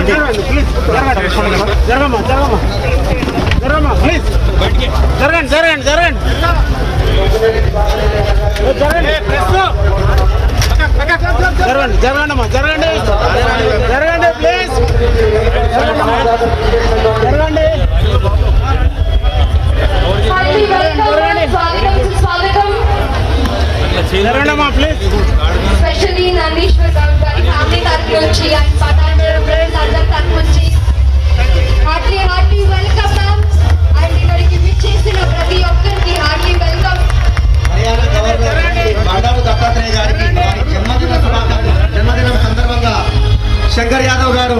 Especially Nandishwar Garu family tarpuchi and Patandara brothers అందరి tarpuchi heartily welcome ma'am and ఇక్కడికి విచ్చేసిన ప్రతి ఒక్కరికి heartily welcome. బండారు దత్తాత్రేయ గారికి జన్మదినం సందర్భంగా శంకర్ యాదవ్ గారు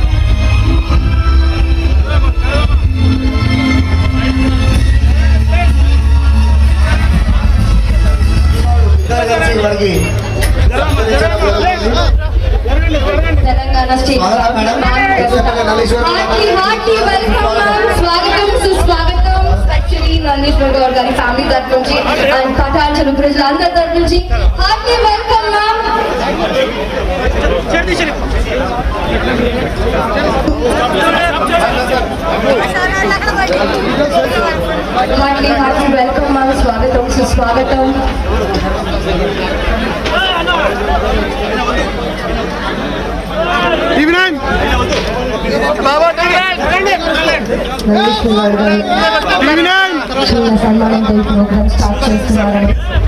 Telangana state heartily welcome ma'am. స్వాగతం సుస్వాగతం. Actually నందీశ్వర్ గౌడ్ గారి ఫ్యామిలీ తరఫు నుంచి అండ్ పటాంచల ప్రజలందరి తరఫు నుంచి heartily welcome ma'am. heartily welcome ma'am. స్వాగతం సుస్వాగతం. సన్మానంతో ఈ ప్రోగ్రామ్ స్టార్ట్ చేస్తున్నారు.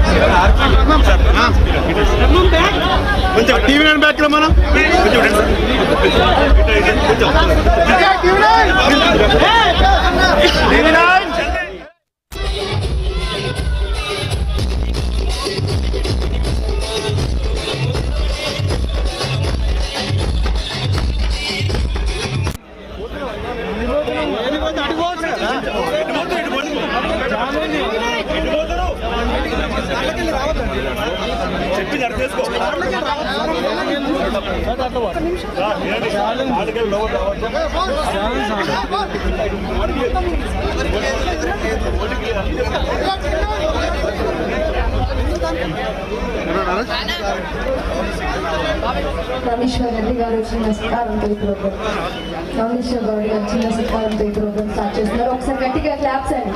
నందీశ్వర్ రెడ్డి గారు చిన్న సత్కారంతో ఈ ప్రోగ్రామ్ నందీశ్వర్ గౌడ్ గారు చిన్న సత్కారంతో ఈ ప్రోగ్రామ్ స్టార్ట్ చేస్తున్నారు. ఒకసారి గట్టిగా క్లాప్స్ అండి.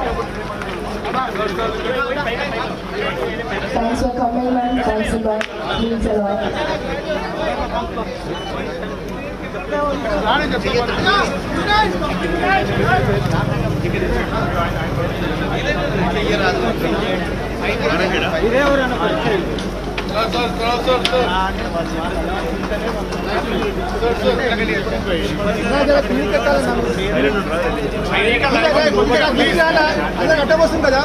Thanks for coming ma'am. Thanks a lot. Means a lot. కదా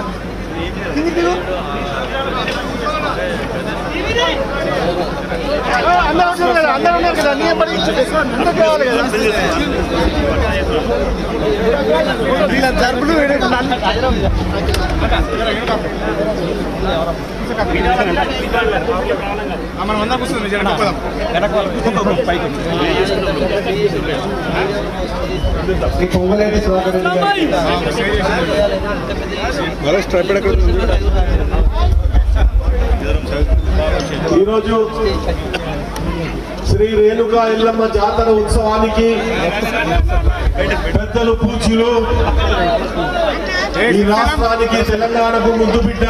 అందరూ ఉన్నారు కదా నీ పడి కావాలి కదా జరుపులు మనం అందరం కూర్చుంది పొంగలేని ఈరోజు శ్రీ రేణుకా ఎల్లమ్మ జాతర ఉత్సవానికి పెద్దలు పూజలు ఈ రాష్ట్రానికి తెలంగాణకు ముద్దు బిడ్డ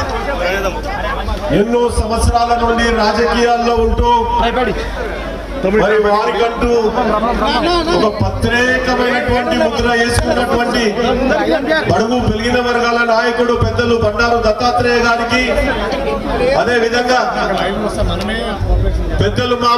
ఎన్నో సంవత్సరాల నుండి రాజకీయాల్లో ఉంటూ మరి వారికంటూ ఒక ప్రత్యేకమైనటువంటి ముద్ర వేసుకున్నటువంటి బడుగు పెరిగిన వర్గాల నాయకుడు పెద్దలు బండారు దత్తాత్రేయ గారికి, అదే విధంగా పెద్దలు మా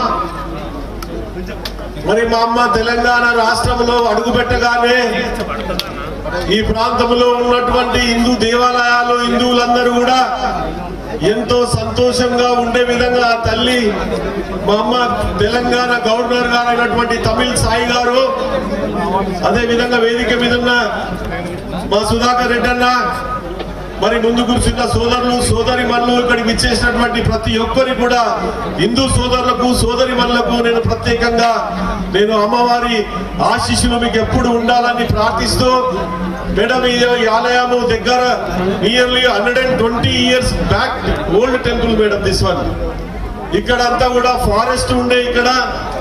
అమ్మ తెలంగాణ రాష్ట్రంలో అడుగుపెట్టగానే ఈ ప్రాంతంలో ఉన్నటువంటి హిందూ దేవాలయాలు హిందువులందరూ కూడా ఎంతో సంతోషంగా ఉండే విధంగా తల్లి మా అమ్మ తెలంగాణ గవర్నర్ గారు అయినటువంటి తమిళిసాయి గారు, అదే విధంగా వేదిక మీద ఉన్న మా సుధాకర్ రెడ్డి అన్న, మరి ముందు కూర్చున్న సోదరులు సోదరి మనులు ఇక్కడికి ఇచ్చేసినటువంటి ప్రతి ఒక్కరి కూడా హిందూ సోదరులకు సోదరి మనులకు నేను ప్రత్యేకంగా నేను అమ్మవారి ఆశీస్సులు మీకు ఎప్పుడు ఉండాలని ప్రార్థిస్తూ, మేడం ఈ ఆలయము దగ్గర nearly 120 years back old temple madam this one. ఇక్కడ అంతా కూడా ఫారెస్ట్ ఉండే, ఇక్కడ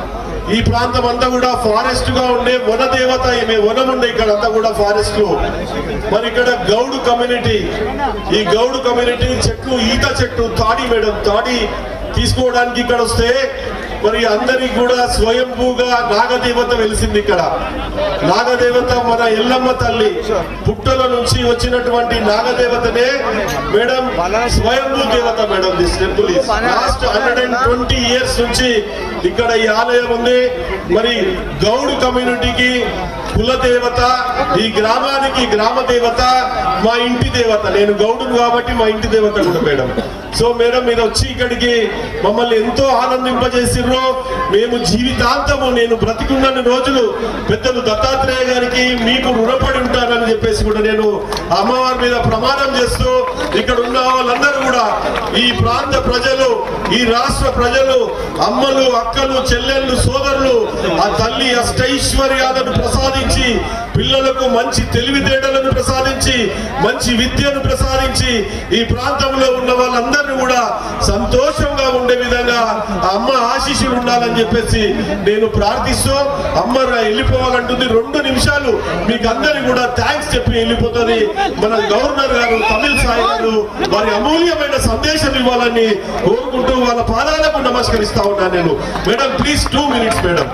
ఈ ప్రాంతం అంతా కూడా ఫారెస్ట్ గా ఉండే వన దేవత, ఈమె వనం ఉండే ఇక్కడ అంతా కూడా ఫారెస్ట్ లో. మరి ఇక్కడ గౌడు కమ్యూనిటీ, ఈ గౌడు కమ్యూనిటీ చెట్లు, ఈత చెట్టు, తాడి మేడం, తాడి తీసుకోవడానికి ఇక్కడ వస్తే మరి అందరికి కూడా స్వయంభూగా నాగదేవత వెలిసింది ఇక్కడ. నాగదేవత మన ఎల్లమ్మ తల్లి పుట్టల నుంచి వచ్చినటువంటి నాగదేవతనే మేడం స్వయంభూ దేవత madam. This temple is last 120 years నుంచి ఇక్కడ ఈ ఆలయం ఉంది. మరి గౌడు కమ్యూనిటీకి కుల దేవత, ఈ గ్రామానికి గ్రామ దేవత, మా ఇంటి దేవత. నేను గౌడును కాబట్టి మా ఇంటి దేవత కూడా మేడం. సో మేడం మీరు వచ్చి ఇక్కడికి మమ్మల్ని ఎంతో ఆనందింపజేసిర్రో. మేము జీవితాంతము నేను బ్రతికున్న రోజులు పెద్దలు దత్తాత్రేయ గారికి మీకు రుణపడి ఉంటానని చెప్పేసి కూడా నేను అమ్మవారి మీద ప్రమాణం చేస్తూ, ఇక్కడ ఉన్న వాళ్ళందరూ కూడా ఈ ప్రాంత ప్రజలు, ఈ రాష్ట్ర ప్రజలు, అమ్మలు, అక్కలు, చెల్లెళ్ళు, సోదరులు ఆ తల్లి అష్టైశ్వర్యాలను ప్రసాదించి, పిల్లలకు మంచి తెలివితేటలను ప్రసాదించి, మంచి విద్యను ప్రసాదించి, ఈ ప్రాంతంలో ఉన్న వాళ్ళందరూ కూడా సంతోషంగా ఉండే విధంగా అమ్మ ఆశీస్సులు ఉండాలని చెప్పేసి నేను ప్రార్థిస్తూ, అమ్మ వెళ్ళిపోవాలంటుంది. 2 నిమిషాలు మీకు అందరికి కూడా థ్యాంక్స్ చెప్పి వెళ్ళిపోతుంది. మన గవర్నర్ గారు తమిళసాయి గారు వారి అమూల్యమైన సందేశం ఇవ్వాలని కోరుకుంటూ వాళ్ళ పాదాలకు నమస్కరిస్తా ఉన్నాను నేను. Madam please 2 minutes madam.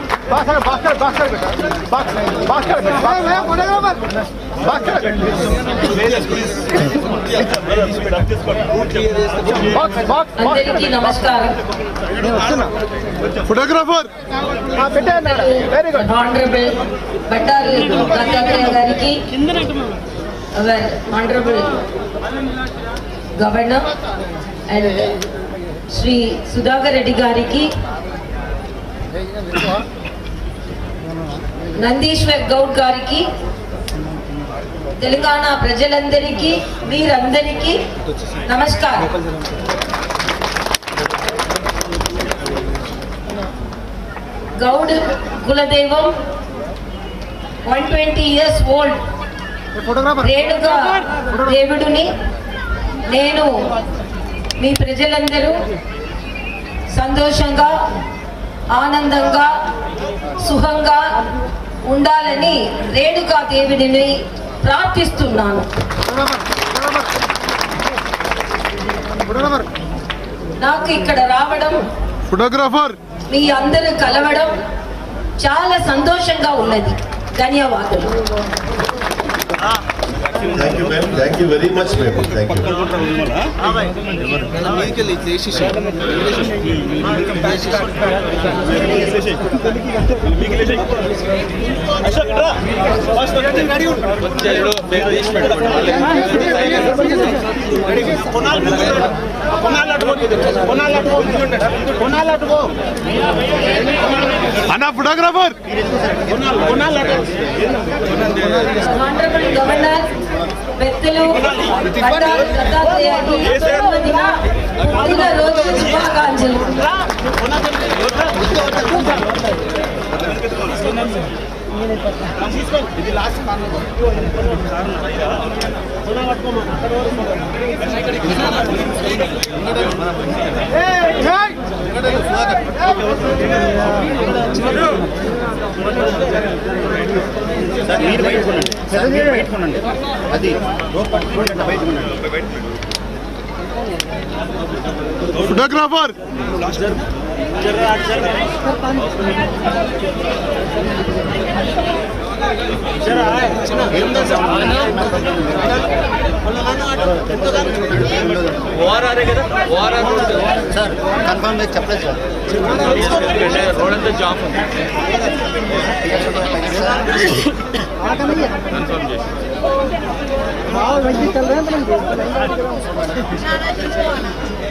అందరికీ నమస్కారం. ఫోటోగ్రాఫర్ ఆనరబుల్ బట్టాలి దత్తాత్రేయ గారికి, our honourable governor and Shri Sudhakar Reddy గారికి, నందీశ్వర్ గౌడ్ గారికి, తెలంగాణ ప్రజలందరికీ, మీరందరికీ నమస్కారం. గౌడ్ కులదైవం 120 years old రేణుకా దేవుడిని నేను మీ ప్రజలందరూ సంతోషంగా, ఆనందంగా, సుఖంగా ఉండాలని రేణుకా దేవుడిని ప్రార్థిస్తున్నాను. నాకు ఇక్కడ రావడం, ఫోటోగ్రాఫర్ మీ అందరూ కలవడం చాలా సంతోషంగా ఉన్నది. ధన్యవాదాలు. Thank you ma'am. Thank you very much ma'am. Thank you. అన్న ఫోటోగ్రాఫర్ ఆనరబుల్ గవర్నర్ పెద్దలు బట్టాలి దత్తాత్రేయకి పుట్టినరోజు శుభాకాంక్షలు. ఫోటోగ్రాఫర్ సార్ కన్ఫర్మ్ లేదు చెప్పలేదు సార్ రోడ్ అంతా జామ్ కన్ఫర్మ్ చేసి